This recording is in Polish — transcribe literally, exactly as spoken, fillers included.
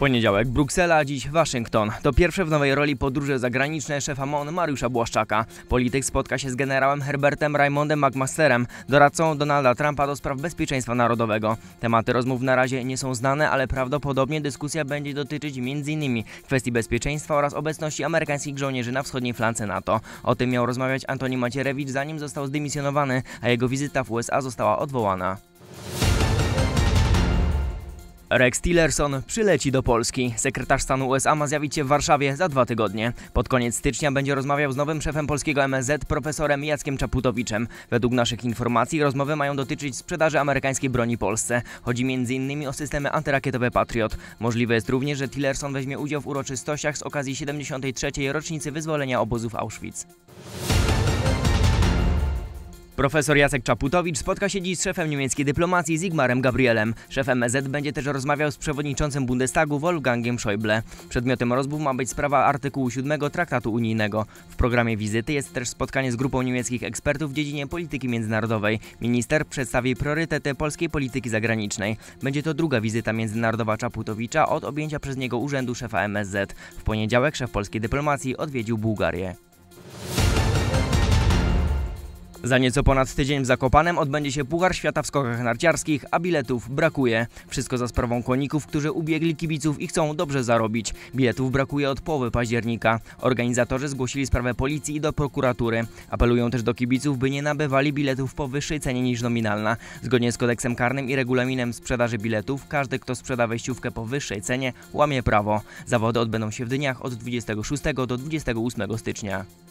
Poniedziałek Bruksela, dziś Waszyngton. To pierwsze w nowej roli podróże zagraniczne szefa M O N Mariusza Błaszczaka. Polityk spotka się z generałem Herbertem Raymondem McMasterem, doradcą Donalda Trumpa do spraw bezpieczeństwa narodowego. Tematy rozmów na razie nie są znane, ale prawdopodobnie dyskusja będzie dotyczyć między innymi kwestii bezpieczeństwa oraz obecności amerykańskich żołnierzy na wschodniej flance NATO. O tym miał rozmawiać Antoni Macierewicz, zanim został zdymisjonowany, a jego wizyta w U S A została odwołana. Rex Tillerson przyleci do Polski. Sekretarz stanu U S A ma zjawić się w Warszawie za dwa tygodnie. Pod koniec stycznia będzie rozmawiał z nowym szefem polskiego M S Z, profesorem Jackiem Czaputowiczem. Według naszych informacji rozmowy mają dotyczyć sprzedaży amerykańskiej broni Polsce. Chodzi między innymi o systemy antyrakietowe Patriot. Możliwe jest również, że Tillerson weźmie udział w uroczystościach z okazji siedemdziesiątej trzeciej rocznicy wyzwolenia obozów Auschwitz. Profesor Jacek Czaputowicz spotka się dziś z szefem niemieckiej dyplomacji Sigmarem Gabrielem. Szef M S Z będzie też rozmawiał z przewodniczącym Bundestagu Wolfgangiem Schäuble. Przedmiotem rozmów ma być sprawa artykułu siódmego Traktatu Unijnego. W programie wizyty jest też spotkanie z grupą niemieckich ekspertów w dziedzinie polityki międzynarodowej. Minister przedstawi priorytety polskiej polityki zagranicznej. Będzie to druga wizyta międzynarodowa Czaputowicza od objęcia przez niego urzędu szefa M S Z. W poniedziałek szef polskiej dyplomacji odwiedził Bułgarię. Za nieco ponad tydzień w Zakopanem odbędzie się Puchar Świata w skokach narciarskich, a biletów brakuje. Wszystko za sprawą koników, którzy ubiegli kibiców i chcą dobrze zarobić. Biletów brakuje od połowy października. Organizatorzy zgłosili sprawę policji i do prokuratury. Apelują też do kibiców, by nie nabywali biletów po wyższej cenie niż nominalna. Zgodnie z kodeksem karnym i regulaminem sprzedaży biletów, każdy, kto sprzeda wejściówkę po wyższej cenie, łamie prawo. Zawody odbędą się w dniach od dwudziestego szóstego do dwudziestego ósmego stycznia.